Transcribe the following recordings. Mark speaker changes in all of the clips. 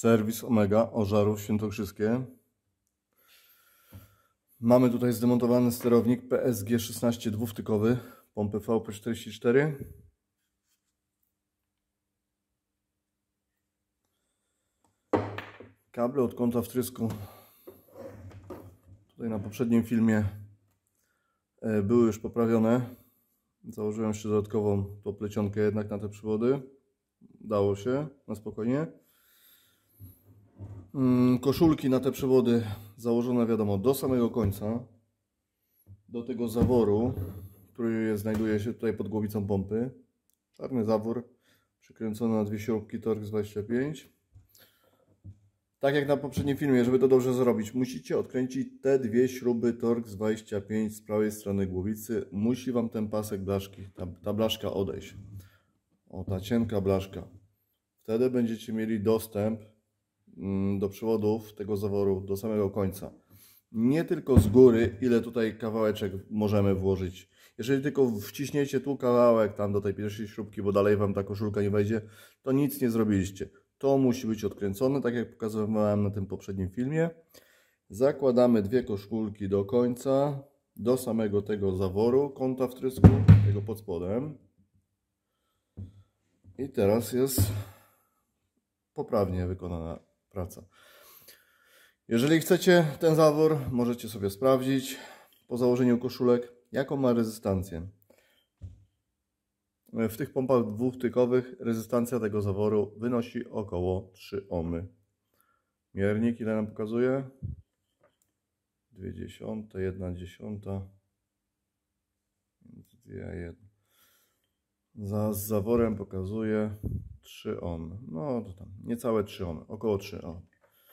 Speaker 1: Serwis Omega, Ożarów Świętokrzyskie. Mamy tutaj zdemontowany sterownik PSG 16 dwuwtykowy, pompy VP44. Kable od kąta wtrysku tutaj na poprzednim filmie były już poprawione. Założyłem jeszcze dodatkową tą plecionkę jednak na te przewody. Dało się na spokojnie. Koszulki na te przewody założone, wiadomo, do samego końca. Do tego zaworu, który znajduje się tutaj pod głowicą pompy. Czarny zawór przykręcony na dwie śrubki Torx 25. Tak jak na poprzednim filmie, żeby to dobrze zrobić, musicie odkręcić te dwie śruby Torx 25 z prawej strony głowicy. Musi Wam ten pasek blaszki, ta blaszka odejść. O, ta cienka blaszka. Wtedy będziecie mieli dostęp do przewodów tego zaworu do samego końca. Nie tylko z góry, ile tutaj kawałeczek możemy włożyć. Jeżeli tylko wciśniecie tu kawałek tam do tej pierwszej śrubki, bo dalej Wam ta koszulka nie wejdzie, to nic nie zrobiliście. To musi być odkręcone, tak jak pokazywałem na tym poprzednim filmie. Zakładamy dwie koszulki do końca, do samego tego zaworu, kąta wtrysku, tego pod spodem. I teraz jest poprawnie wykonana praca. Jeżeli chcecie ten zawór, możecie sobie sprawdzić po założeniu koszulek, jaką ma rezystancję. W tych pompach dwuwtykowych rezystancja tego zaworu wynosi około 3 ohmy. Miernik ile nam pokazuje? 0,2, 1/10. 2,1. Z zaworem pokazuje 3 ohmy. No to tam niecałe 3 ohmy, około 3 ohmy.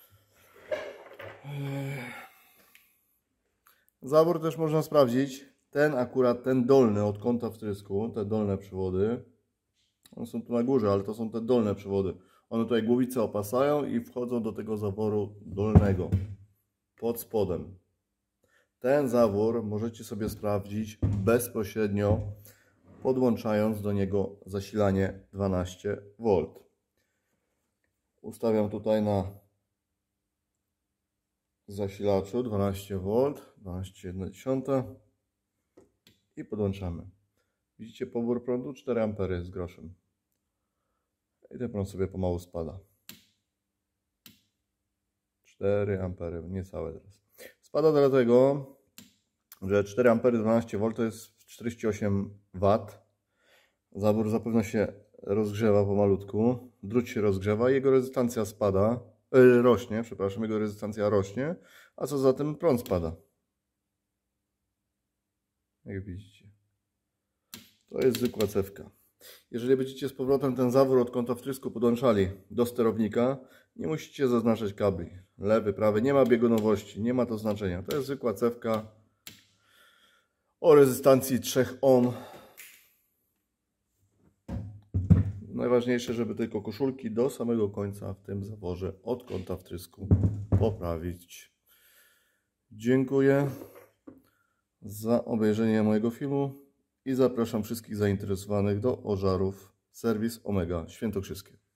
Speaker 1: Zawór też można sprawdzić. Ten dolny od kąta wtrysku, te dolne przewody, one są tu na górze, ale to są te dolne przewody. One tutaj głowicę opasają i wchodzą do tego zaworu dolnego, pod spodem. Ten zawór możecie sobie sprawdzić bezpośrednio, podłączając do niego zasilanie 12V. Ustawiam tutaj na zasilaczu 12V, 12,1 i podłączamy. Widzicie pobór prądu? 4 A z groszem. I ten prąd sobie pomału spada. 4 A, niecałe teraz. Spada dlatego, że 4 A 12V to jest 48 W. Zawór zapewne się rozgrzewa pomalutku. Drut się rozgrzewa i jego rezystancja spada. Rośnie, przepraszam, jego rezystancja rośnie, a co za tym prąd spada. Jak widzicie. To jest zwykła cewka. Jeżeli będziecie z powrotem ten zawór od kąta wtrysku podłączali do sterownika, nie musicie zaznaczać kabli. Lewy, prawy, nie ma biegunowości, nie ma to znaczenia. To jest zwykła cewka o rezystancji 3 ohm. Najważniejsze, żeby tylko koszulki do samego końca w tym zaworze od kąta wtrysku poprawić. Dziękuję za obejrzenie mojego filmu i zapraszam wszystkich zainteresowanych do Ożarów Serwis Omega Świętokrzyskie.